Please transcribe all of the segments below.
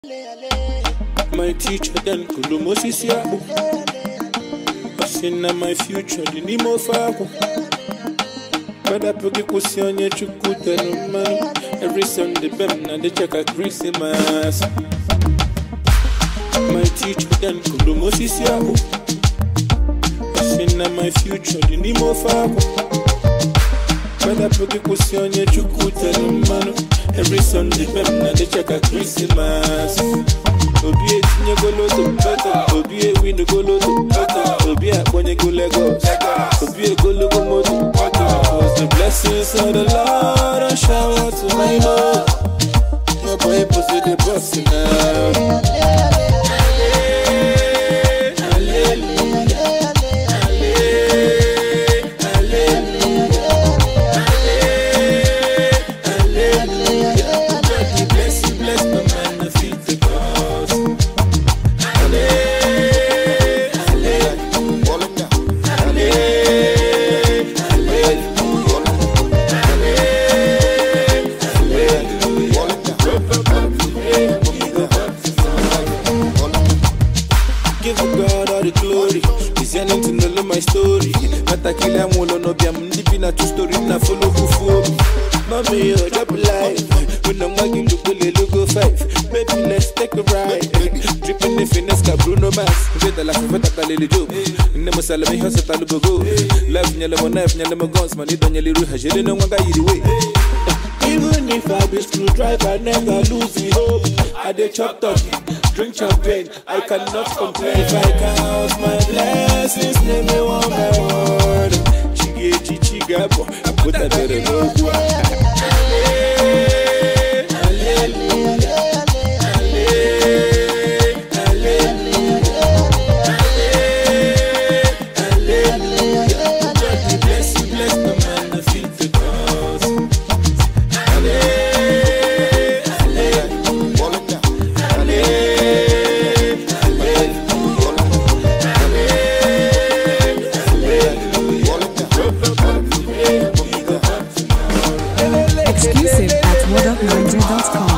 My teacher then Kulumosisi Abu. I seen na my future the Nimo Fabu. But I put the on your chukuta no man. Every Sunday bem na they check a Christmas. My teacher then Kulumosisi Abu. I seen na my future the Nimo Fabu. But I put the on your chukuta no man. Every Sunday bem na they check a Christmas. Obie tinye golo to better, Obie win the golo to better, Obie akponye go Lagos, Obie golo go moto better. Cause the blessings of the Lord are shower to my Lord. My boy pussy the boss now. Give God all the glory. He's yearning to know my story. Not a killer, I'm no be. I'm deep in a true story. Now follow for me. Mommy, you're drop life. When I'm walking, look 5. Baby, let's take a ride. Dripping the finesse, Bruno Mars. Better like a better little joke. Never sell me house at Alubo. Love Nyala knife, Nyala guns, man. You don't yell, you don't want to eat away. Even if I be screwdriver, I never lose the hope. I dey chop up, drink champagne, I cannot complain. If I count my blessings, name me one by one. Chige, chigabo, I put that better no. Exclusive at whatupniger.com.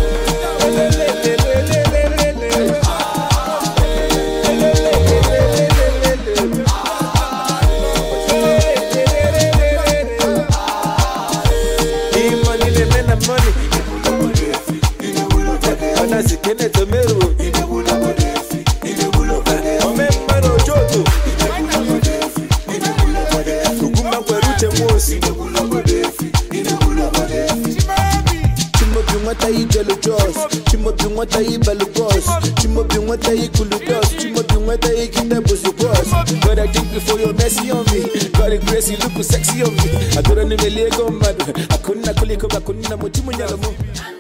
Chimo bi wata yi belu boss. Chimo bi wata yi kulu dust. Chimo bi wata yi kita bossy boss. God, I thank you for your mercy on me. God, the grace you look sexy on me. I don't know me lego mad. I couldn't kuliko, I couldn't motimu nyalomo.